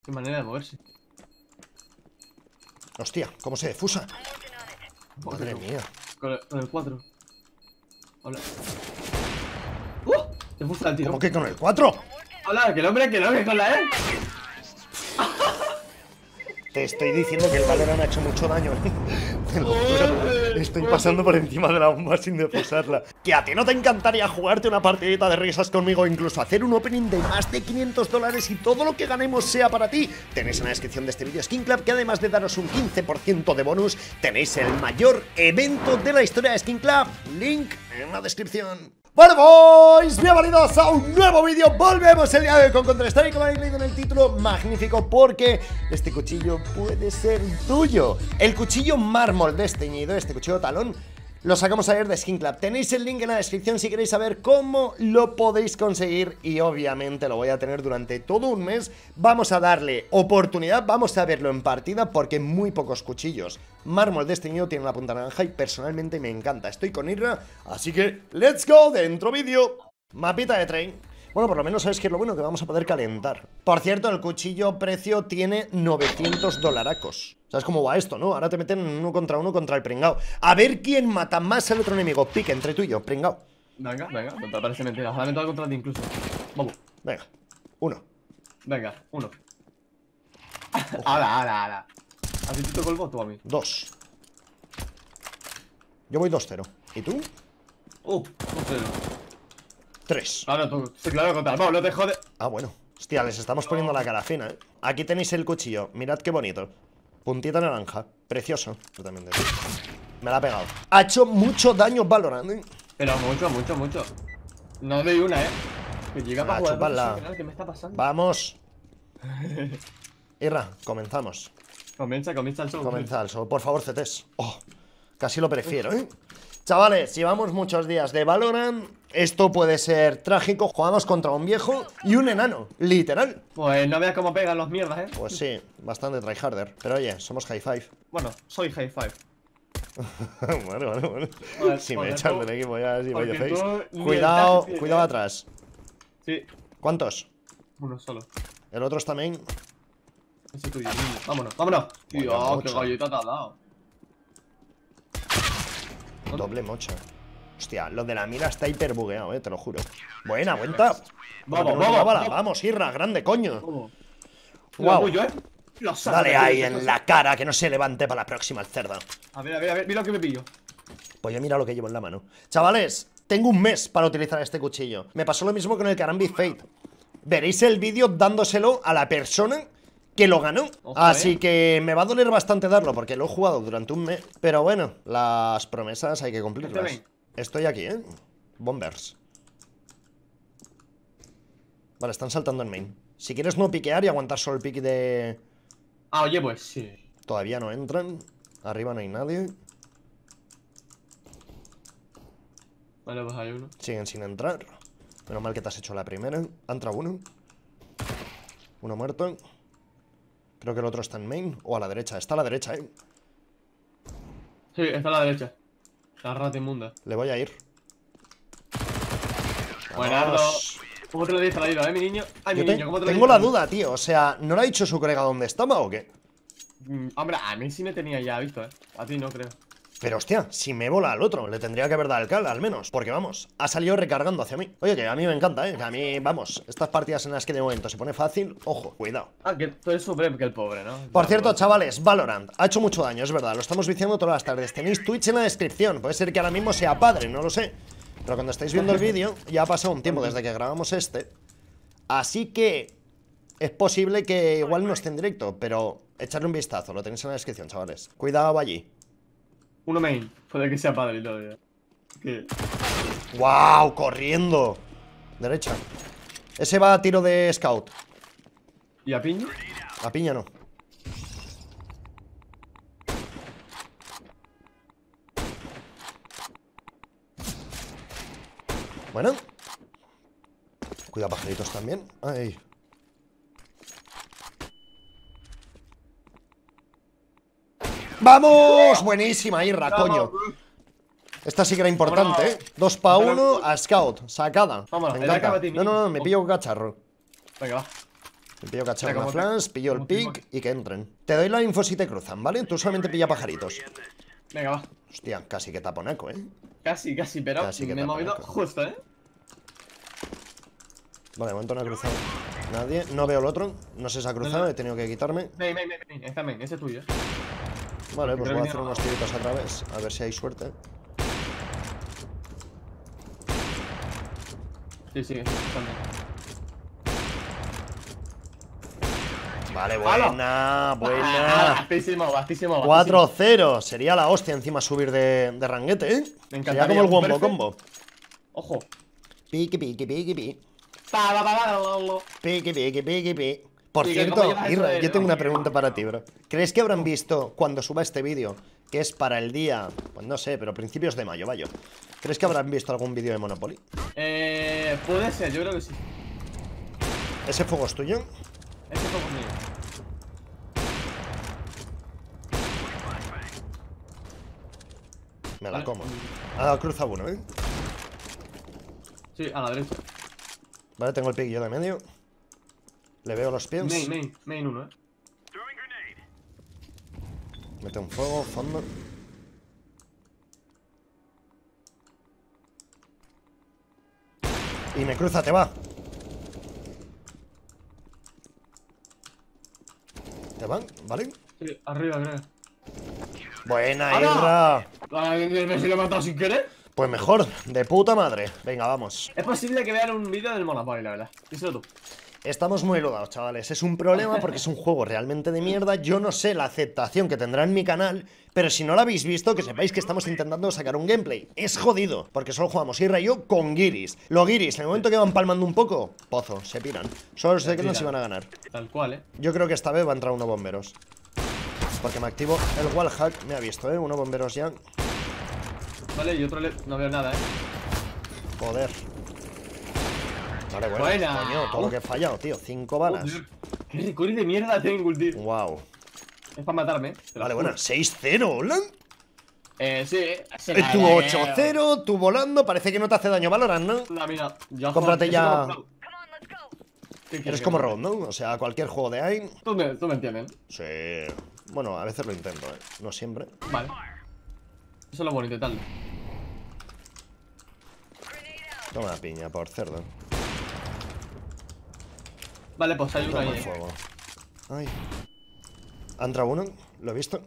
Qué manera de moverse. Hostia, ¿cómo se defusa? Madre mía. Con el 4. Hola. Se fusta el tiro. ¿Cómo que con el 4? Hola, que el hombre con la E. Te estoy diciendo que el Valorant ha hecho mucho daño. Te lo juro. Estoy pasando por encima de la bomba sin defusarla. ¿Que a ti no te encantaría jugarte una partidita de risas conmigo o incluso hacer un opening de más de $500 y todo lo que ganemos sea para ti? Tenéis en la descripción de este vídeo Skin Club, que además de daros un 15% de bonus, tenéis el mayor evento de la historia de Skin Club. Link en la descripción. Bueno, boys, bienvenidos a un nuevo vídeo. Volvemos el día de hoy con Counter-Strike. Como habéis leído en el título, magnífico, porque este cuchillo puede ser tuyo. El cuchillo mármol desteñido, este cuchillo talón, lo sacamos ayer de Skin Club. Tenéis el link en la descripción si queréis saber cómo lo podéis conseguir. Y obviamente lo voy a tener durante todo un mes. Vamos a darle oportunidad, vamos a verlo en partida, porque muy pocos cuchillos mármol desteñido tienen la punta naranja y personalmente me encanta. Estoy con Irra, así que ¡let's go! Dentro vídeo. Mapita de train. Bueno, por lo menos sabes que es lo bueno, que vamos a poder calentar. Por cierto, el cuchillo precio tiene $900. ¿Sabes cómo va esto, no? Ahora te meten uno contra el pringao. A ver quién mata más al otro enemigo. Pique entre tú y yo, pringao. Venga, me parece mentira. Ojalá me toque contra ti incluso. Vamos. Venga, uno. Venga, uno. Ala. ¿A ti te tocó el voto o a mí? 2. Yo voy 2-0. ¿Y tú? 2-0. 3. Claro, tú. Sí, claro, contra el no te jode. Ah, bueno. Hostia, les estamos poniendo la cara fina, ¿eh? Aquí tenéis el cuchillo. Mirad qué bonito. Puntita naranja. Precioso. Yo también te digo. Me la ha pegado. Ha hecho mucho daño Valorant, ¿eh? Pero mucho. No doy una, Que llega para jugar chuparla. profesional. ¿Qué me está pasando? Vamos. Irra, comenzamos. Comienza el show. Comienza el show. Por favor, CTs. Oh, casi lo prefiero, ¿eh? Chavales, llevamos muchos días de Valorant. Esto puede ser trágico. Jugamos contra un viejo y un enano, literal. Pues no veas cómo pegan los mierdas, Pues sí, bastante tryharder. Pero oye, somos high five. Bueno, soy high five. Bueno. Joder, Si me echan del equipo ya, si voy de porque face. tú Cuidado, ni cuidado atrás. Sí, ¿Cuántos? uno solo. El otro está main. Ese tuyo, niño. Vámonos. Tío, Vaya qué mocha. galleta te ha dado. Doble mocha. Hostia, lo de la mira está hiper bugueado, te lo juro. Buena, aguanta. Vamos, Irra, grande, coño. Wow. Dale ahí en la cara, que no se levante para la próxima el cerdo. A ver, mira lo que me pillo. Pues ya mira lo que llevo en la mano. Chavales, tengo un mes para utilizar este cuchillo. Me pasó lo mismo con el Karambit Fate. Veréis el vídeo dándoselo a la persona que lo ganó. Ojo, así que me va a doler bastante darlo, porque lo he jugado durante un mes. Pero bueno, las promesas hay que cumplirlas. Estoy aquí, Bombers. Vale, están saltando en main. Si quieres no piquear y aguantar solo el pick de... Ah, oye, pues sí. Todavía no entran. Arriba no hay nadie. Vale, pues hay uno. Siguen sin entrar. Menos mal que te has hecho la primera. Ha entrado uno. Uno muerto. Creo que el otro está en main. O a la derecha. Está a la derecha, Sí, está a la derecha. La rata inmunda. Le voy a ir. Buenardo. ¿Cómo te lo he distraído, mi niño? Ay, mi niño, ¿cómo te lo he Tengo la distraído? duda, tío. O sea, ¿no le ha dicho su colega dónde estaba o qué? Hombre, a mí sí me tenía ya visto, A ti no creo. Pero hostia, si me bola al otro, le tendría que haber dado el cal, al menos. Porque vamos, ha salido recargando hacia mí. Oye, que a mí me encanta, que a mí, vamos, estas partidas en las que de momento se pone fácil, ojo, cuidado. Ah, que tú eres supreme que el pobre, ¿no? Por cierto, chavales, Valorant ha hecho mucho daño, es verdad, lo estamos viciando todas las tardes. Tenéis Twitch en la descripción, puede ser que ahora mismo sea padre, no lo sé. Pero cuando estáis viendo el vídeo, ya ha pasado un tiempo desde que grabamos este. Así que es posible que igual no esté en directo, pero echarle un vistazo, lo tenéis en la descripción, chavales. Cuidado allí. Uno main, puede que sea padre y todo ya. ¿Qué? ¡Wow! ¡Corriendo! Derecha. Ese va a tiro de scout. ¿Y a piña? A piña no. Bueno. Cuidado, pajaritos también. Ay. ¡Vamos! Buenísima, Irra, coño. Esta sí que era importante, 2 para 1 a Scout. Sacada. Vámonos, Me encanta. No, me pillo un cacharro. Venga, va. Pillo cachar Venga, una como flash, pillo el como te- pick y que entren. Te doy la info si te cruzan, ¿vale? Tú solamente pilla pajaritos. Venga, va. Hostia, casi que taponaco, Casi, pero Casi que me he movido taponaco. justo, ¿eh? Vale, de momento no ha cruzado nadie. No veo el otro. No sé si ha cruzado, he tenido que quitarme. Ven, está main, ese es tuyo. Vale, pues Creo voy a que hacer no. unos tiritos a través. A ver si hay suerte. Sí, también. Vale, buena, buena. Bastísimo. 4-0. Sería la hostia encima subir de ranguete, ¿eh? Me Sería encantaría como el un wombo perfect. combo. Ojo. Piqui, piqui, piqui, piqui. Pa. Piqui, piqui, piqui, piqui. Por Sí, que cierto, cómo llevas eso Irra, de- yo tengo una pregunta para ti, bro. ¿Crees que habrán visto cuando suba este vídeo, que es para el día, pues no sé, pero principios de mayo, vaya? ¿Crees que habrán visto algún vídeo de Monopoly? Puede ser, yo creo que sí. ¿Ese fuego es tuyo? Ese fue conmigo. Me la Vale. como. Ha dado cruz a uno, ¿eh? Sí, a la derecha. Vale, tengo el pick yo de medio. Le veo los pies. Main uno, Mete un fuego, fondo. Y me cruza, te va. ¿Te van? ¿Vale? Sí, arriba, creo. Buena, ¡Hala! Irra. Si lo he matado sin querer. Pues mejor, de puta madre. Venga, vamos. Es posible que vean un vídeo del Monopoly, la verdad. Díselo tú. Estamos muy lodados, chavales. Es un problema porque es un juego realmente de mierda. Yo no sé la aceptación que tendrá en mi canal, pero si no lo habéis visto, que sepáis que estamos intentando sacar un gameplay. Es jodido, porque solo jugamos Irra y yo con guiris. Los guiris, en el momento que van palmando un poco, pozo, se piran. Solo sé que no se van a ganar. Tal cual, Yo creo que esta vez va a entrar uno bomberos. Porque me activo el wallhack. Me ha visto, uno bomberos ya. Vale, y otro no veo nada, Joder. Vale, bueno, Buena. coño, todo lo que he fallado, tío. 5 balas. Joder, qué recovery de mierda tengo, tío. Wow. Es para matarme, te lo Vale, juro. bueno, 6-0, hola. Sí. Tu 8-0, tú volando. Parece que no te hace daño Valorant, ¿no? No, mira, yo Cómprate ya. ¿Qué quieres Eres que como me- Road, ¿no? O sea, cualquier juego de AIM. Tú me entiendes. Sí. Bueno, a veces lo intento, no siempre. Vale. Eso es lo bonito, tal. Toma la piña por cerdo. Vale, pues hay uno Toma ahí. el fuego. Ay. ¿Ha entrado uno? ¿Lo he visto?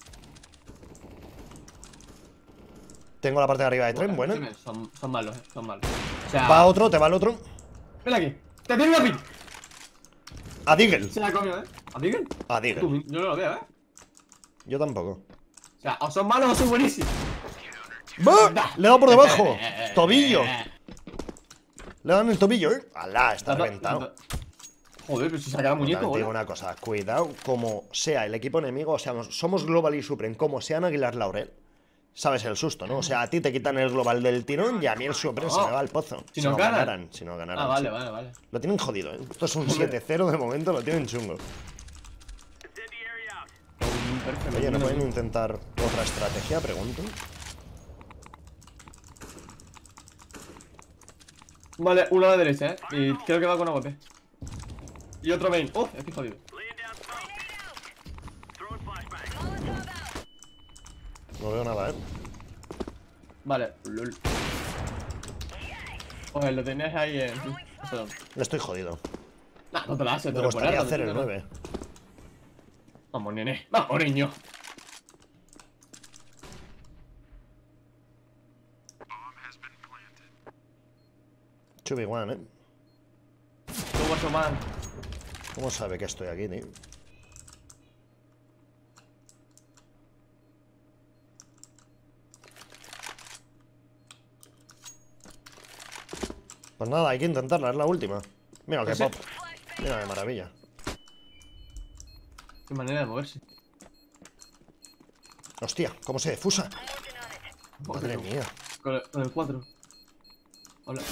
Tengo la parte de arriba de tren, bueno. Son malos, son malos. O sea, Va otro, te va el otro. ven aquí. ¡Te tiene una pin! A Deagle. Se la comió, ¿A Miguel? A Deagle. Yo no lo veo, Yo tampoco. O sea, o son malos o son buenísimos. ¡Bah! Le he dado por debajo. Tobillo. Le dan el tobillo, ¡Alá! Está reventado. Joder, pero si se ha quedado muñeco, También te digo ¿verdad? una cosa, cuidado, como sea el equipo enemigo, o sea, somos Global y Supreme, como sean Aguilar Laurel, sabes el susto, ¿no? O sea, a ti te quitan el Global del tirón y a mí el Supreme se me va al pozo. Si no ganan. ganaran, si no ganaran. Ah, vale, sí. vale. Lo tienen jodido, Esto es un 7-0 de momento, lo tienen chungo. Perfecto. Oye, ¿no pueden intentar otra estrategia? Pregunto. Vale, uno a la derecha, Y creo que va con AWP. Y otro main. Estoy jodido. No veo nada, Vale, lol. Joder, lo tenías ahí en. Perdón. Estoy jodido. Nah, no te la haces, Me gustaría hacer el 9. Vamos, nene. Vamos, niño. Chubi one, Tú, guacho man. ¿Cómo sabe que estoy aquí, tío? Pues nada, hay que intentarla, es la última. Mira qué Sí. pop. Mira qué maravilla. Qué manera de moverse. Hostia, ¿cómo se defusa? Madre mía. Con el 4. Hola.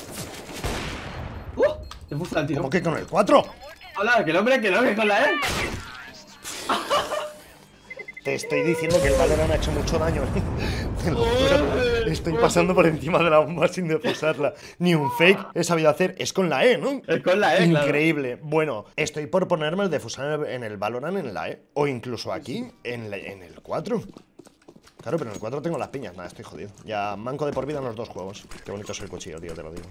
Te fusta el tiro. ¿Cómo que con el 4? Hola, que el hombre que no, que con la E. Te estoy diciendo que el Valorant ha hecho mucho daño. Te lo juro. Estoy pasando por encima de la bomba sin defusarla. Ni un fake he sabido hacer. Es con la E, ¿no? Es con la E, Increíble. Claro. Bueno, estoy por ponerme el defusar en el Valorant en la E. O incluso aquí, en el 4. Claro, pero en el 4 tengo las piñas. Nada, estoy jodido. Ya manco de por vida en los dos juegos. Qué bonito es el cuchillo, tío, te lo digo.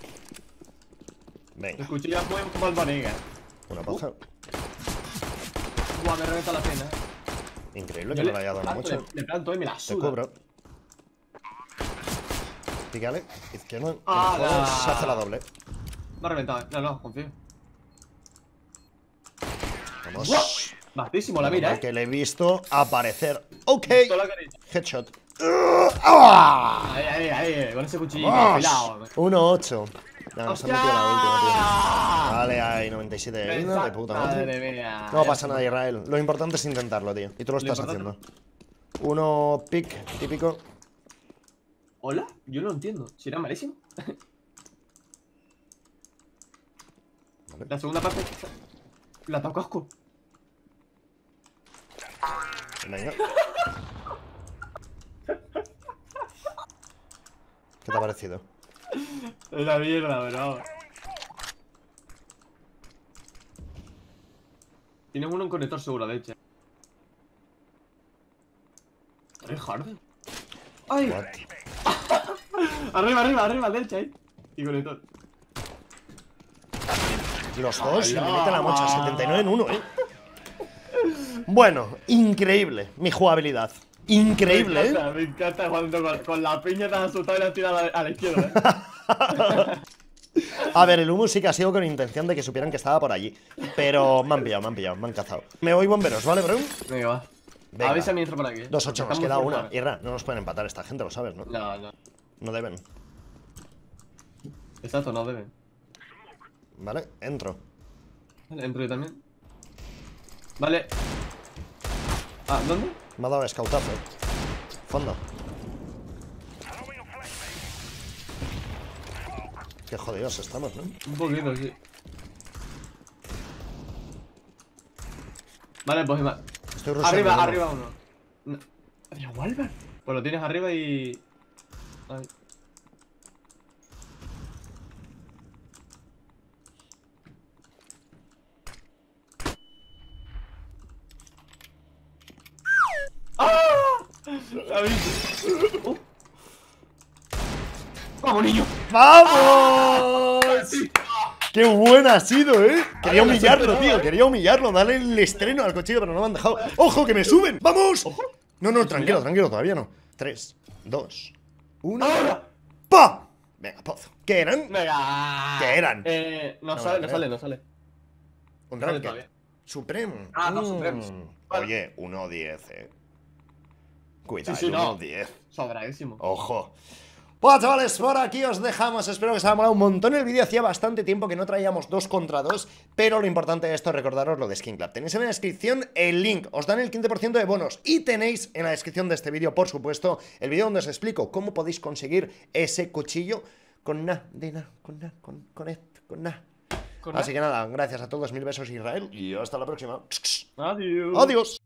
Venga. El cuchillo es muy como el Boniga. Una pausa. Buah, me reventa la pena. Increíble que no le haya dado mucho. Le planto y me la suda. Te cubro. Pícale. Izquierda. ¡Ah! Se hace la doble. Me ha reventado. No, confío. Vamos. Bajísimo la mira, Que le he visto aparecer. Ok. Headshot. Ahí, con ese cuchillo. Cuidado. 1-8. No, se ha metido la última, tío. ¡Ah! Vale, hay 97 de vida, de puta madre. Madre mía. No pasa nada, Israel. Lo importante es intentarlo, tío. Y tú lo estás haciendo. Uno pick, típico. ¿Hola? Yo no lo entiendo. ¿Si era malísimo? Vale. La segunda parte. La toco asco. Venga. ¿Qué te ha parecido? Es la mierda, bro. Tienes uno en conector seguro, de hecho. ¿Eres hard? ¡Ay! arriba, derecha, ahí. Y conector. Los dos, me mete la mocha, 79 en 1, Bueno, increíble mi jugabilidad. Increíble, me encanta cuando con la piña te has asustado y la has tirado a la izquierda, A ver, el humo sí que ha sido con intención de que supieran que estaba por allí. Pero me han pillado, me han cazado. Me voy bomberos, ¿vale, bro? Venga, va. Venga. Avisa mi intro por aquí. 2-8, nos queda una. Irra, no nos pueden empatar esta gente, lo sabes, ¿no? No. No deben. Exacto, no deben. Vale, entro. Vale, entro yo también. Vale. Ah, ¿dónde? Me ha dado scoutazo. Fondo. Qué jodidos estamos, ¿no? Un poquito, sí. Vale, pues Estoy rusheando arriba uno. No. ¿Había Walver? Pues lo tienes arriba y... Ahí. ¡Ah! ¡Vamos, niño! ¡Vamos! ¡Qué buena ha sido, Quería humillarlo, tío, quería humillarlo. Dale el estreno al cuchillo, pero no me han dejado. ¡Ojo, que me suben! ¡Vamos! No, tranquilo, todavía no. 3, 2, 1. ¡Pa! Venga, pozo. ¿Qué eran? Venga. ¿Qué eran? No sale. Un sale ranked. todavía. Supreme. Ah, no, Supreme. Vale. Oye, 1-10, Cuidado, Sí, no. 1-10. Sobradísimo. Ojo. Bueno, chavales, por aquí os dejamos. Espero que os haya molado un montón el vídeo. Hacía bastante tiempo que no traíamos 2 contra 2, pero lo importante de esto es recordaros lo de Skin Club. Tenéis en la descripción el link, os dan el 15% de bonos. Y tenéis en la descripción de este vídeo, por supuesto, el vídeo donde os explico cómo podéis conseguir ese cuchillo con nada. Así que nada, gracias a todos, 1000 besos Israel. Y hasta la próxima. Adiós. Adiós.